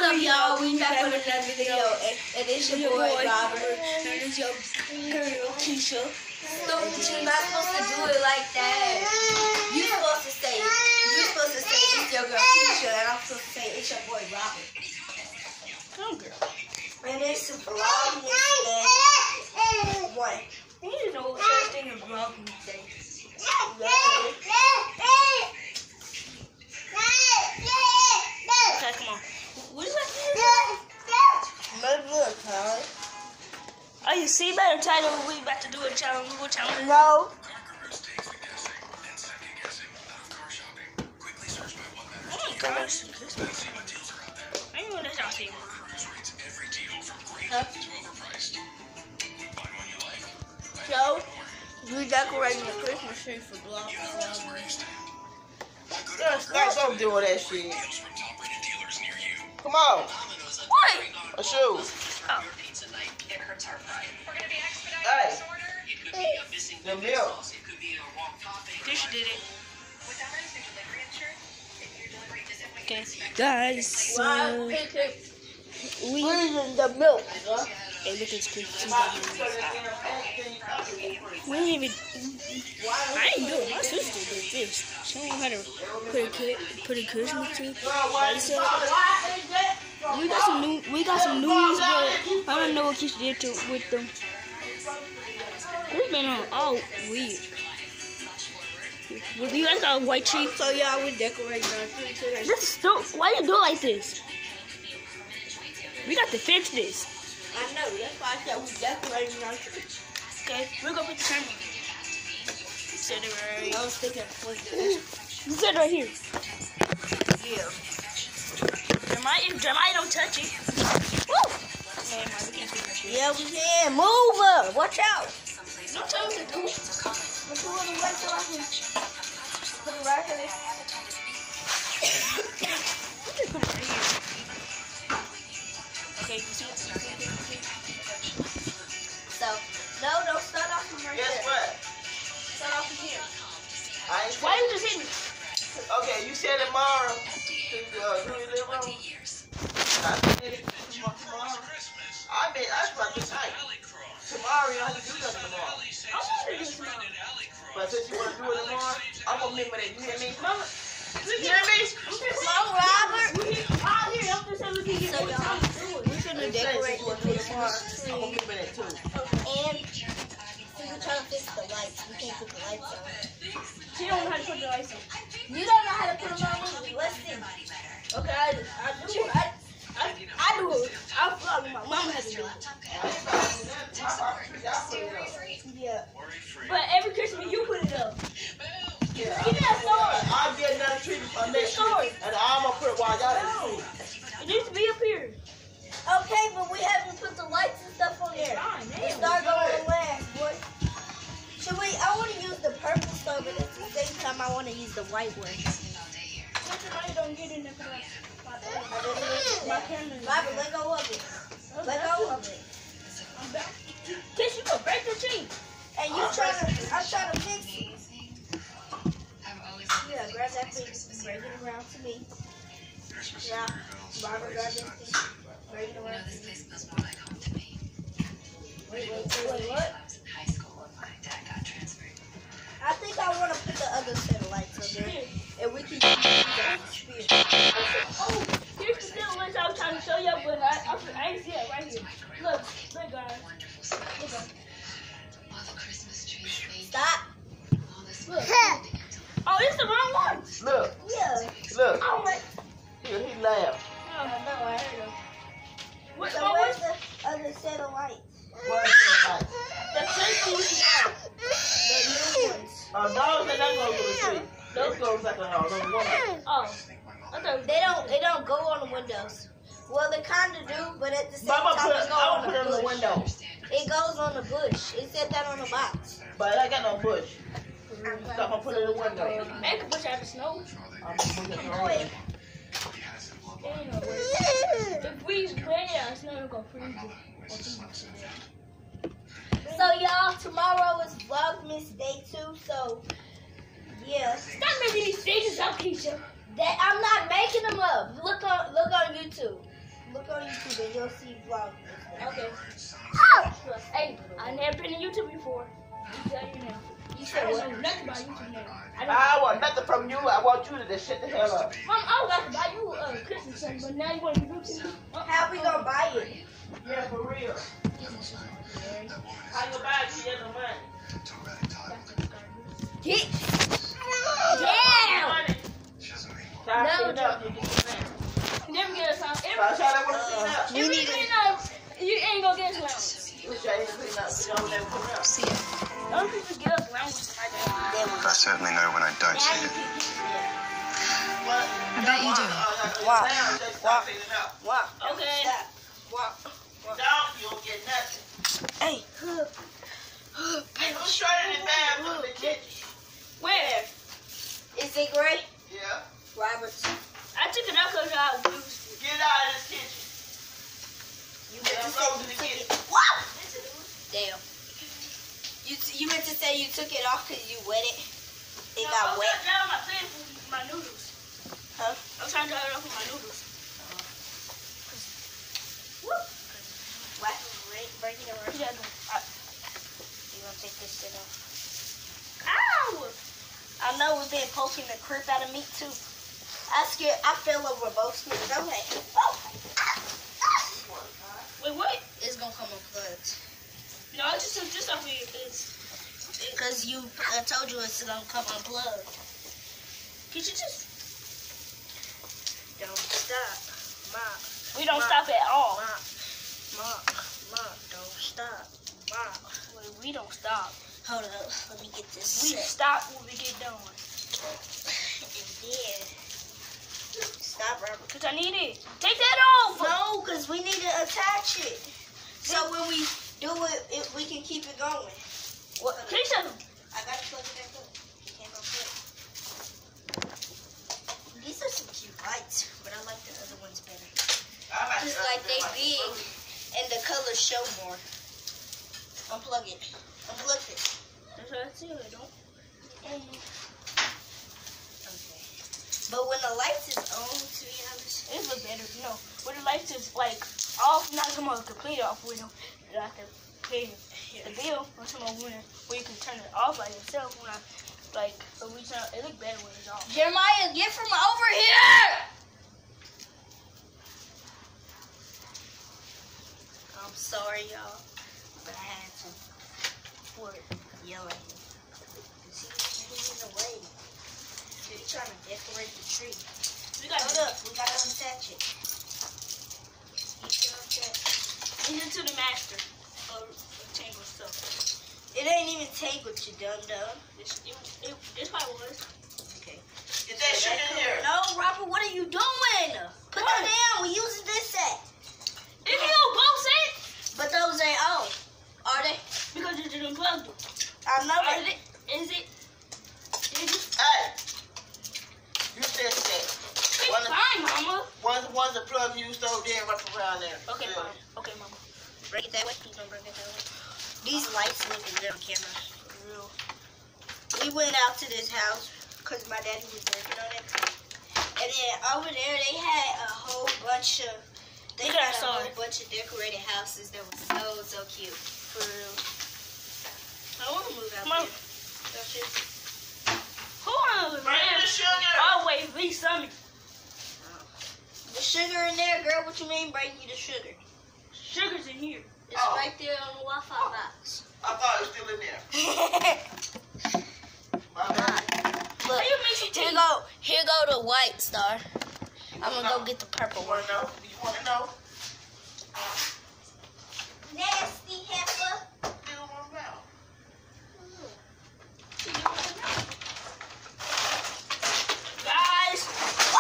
up, y'all? We back with another video, and it's your boy Robert, and it's your girl Keisha. So you're not supposed to do it like that. You're supposed to say it's your girl Keisha, and I'm supposed to say it's your boy Robert. Come, girl. And it's a Vlogmis day. What? You need to know what that thing is Vlogmis day. Okay, come on. What is that? Look, huh? Oh, you see better title we about to do a challenge. What challenge? No. Oh my gosh. I ain't know that's out there. Huh? So, we decorating the Christmas tree for Vlogmis. Let's go do all that shit. Come on. What? A shoe. Oh. Hey. The milk. Tisha did it. Okay. Guys, so we using the milk. Hey, look at this Christmas. We didn't even. I didn't do it. My sister did this. She don't know how to put a Christmas tree. We got some news, but I don't know what Keisha did with them. It's been on all weird. You guys got a white tree? So yeah, we decorating our tree today. This is still. Why you do it like this? We got to fix this. I know. That's why I said we decorating our tree. Okay, we're gonna put the camera. Set it right here. I was thinking, you set it right here. Yeah. Jeremiah don't touch it. Woo! Yeah, we can. Move her. Watch out. Don't tell me to do it. Let's put it right so I can put it right here. Put it right here. Okay, you see it? So, no, don't start off from right there. Guess what? Start off from here. Why you just hitting me? Okay, you said tomorrow. Do you live on? I mean, that's about this night. Tomorrow, you don't have to do nothing tomorrow. I want to do it tomorrow. But since you want to do it tomorrow, I'm going to remember that. You hear me? You hear me? Come on, Robert. So, y'all, we're going to decorate the Christmas tree. I'm going to remember that, too. And we're trying to fix the lights. We can't put the lights on. She don't know how to put the lights on. You don't know how to put them on either. Let's see. Okay, I do it. I'll vlog. My mom has to do it. Yeah. But every Christmas you put it up. Yeah. Give me that sword. I'll get another tree for next year. And I'm going to put it while y'all in the tree. It needs to be up here. Okay, but we haven't put the lights and stuff on there. Let's start going last, boy. Should we? I want to use the purple stuff, but at the same time, I want to use the white one. Somebody don't get in there for that. Robert, let go of it. Let go of it. Kiss, you gonna break the tree. And you I'm trying to fix it. Yeah, grab that thing, bring it around to me. Yeah, Robert, grab that thing, bring it around to me. Wait, what? I think I want to put the other set of lights on there, and we can use the spear. Oh, here's the still lights I was trying to show you, but I ain't see it right here. Look guys. Look guys. Stop. Look. Oh, it's the wrong one. Look. Yeah. Look. Oh, wait. He laughed. No, I heard him. Where's the other set of lights? What's the light? The safety lights. The new ones. Those that don't go to the tree. Those goes like on the window. Oh. Okay. They don't go on the windows. Well, they kind of do, but at the same time, it goes on the window. It goes on the bush. It said that on the box. But I got no bush. So I'm going to put it in the window. Make a bush out of snow. I'm going to put it in the window. If we wear it, it's not going to freeze it. So, y'all, tomorrow is Vlogmis Day 2, so, yeah. Stop making these stages up, Keisha. I'm not making them up. Look on YouTube. Look on YouTube and you'll see Vlogmis. Okay. Hey, I never been on YouTube before. I'm telling you now. You said I don't know nothing about YouTube now. I want nothing from you. I want you to just shut the hell up. Mom, I was about to buy you a Christmas something, but now you want to do to me? How we gonna buy it? Yeah, for real. How you gonna buy it? You have no money. Get. Damn! No, Never get us out. You need it. You ain't gonna get us lounge. See it. Don't people get us lounge like that? I certainly know when I don't see it. I bet you do. Walk. Okay. Walk. Dog, you don't get nothing. Hey. I'm straight in the bathroom in the kitchen. Where? Is it gray? Yeah. Roberts. I took it out because I was used Get out of this kitchen. You meant to say go to you the took kitchen. it. Wow. Damn. You meant to say you took it off because you wet it. It got wet. I'm trying to dry my thing for my noodles. Huh? I'm trying to dry it off for my noodles. What? Break it around. Yeah, You gonna take this shit off? ow! I know we've been poking the crap out of me too. I fell over both sneakers. I'm like, oh. Wait, what? It's gonna come unplugged. No, I just took this off of you. Because I told you it's gonna come unplugged. Could you just? Don't stop. Mom. We don't stop at all. Mom, don't stop. Mom. Wait, we don't stop. Hold up, let me get this We set. stop when we get done. And then, stop, Robert. Cause I need it. Take that off. No, because we need to attach it. So when we do it, we can keep it going. What? Take something. I got to plug it back up. Can't unplug it. These are some cute lights, but I like the other ones better. Just like they big and the colors show more. Unplug it. Unplug it. That's what I said. Don't. Okay. But when the lights is on, to be honest, It look better. No, when the lights is like off, not come on complete off with them. I can pay the bill or someone where you can turn it off by yourself. When I like, but we turn it look better when it's off. Jeremiah, get from over here! I'm sorry, y'all, but I had to yell at him. He's in the way. He's trying to decorate the tree. Hold up, we gotta untouch it. You can untouch it. Leave it to the master. Tangle stuff. It ain't even tangled, you dum-dum. This probably was. Okay. Get that shit in here. No, Robert, what are you doing? Put that down. We using this set. If you don't both say it, But those ain't on. Are they? because you didn't plug them. I know Is it. it? Is it? Hey. You said that. It's fine, mama. One's the plug you stole there right around there. Okay, Yeah. mama. Okay, mama. Break it that way. You gonna break it that way? These lights look good on camera. For real. We went out to this house because my daddy was working on it. And then over there, they had a whole bunch of decorated houses that was so cute. For real. I want to move out Come on. there. Don't you? Who on the Bring man? the sugar. Always be something. The sugar in there, girl. What you mean bring you the sugar? Sugar's in here. It's Oh. right there on the Wi-Fi box. I thought it was still in there. My bad. Look, How you make some here go the white star. I'm gonna go get the purple You one. wanna know? You wanna know? Nasty heifer. Still one now. Guys.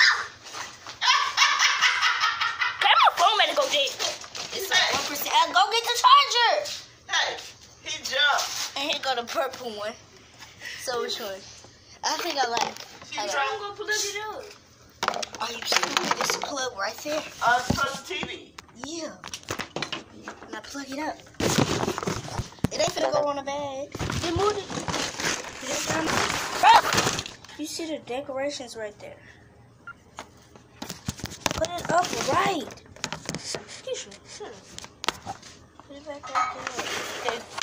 Hey, my phone better go dead. It's like 1%. Go get the charger. Hey, he jumped. And here go the purple one. So which one? I think I like. I'm gonna plug it up. Are you serious? This plug right there. Touch the TV. Yeah. Now plug it up. It ain't finna go on the bed. Then move it. You see the decorations right there. Put it up right. Keisha, shut up. Put it back right there. Okay.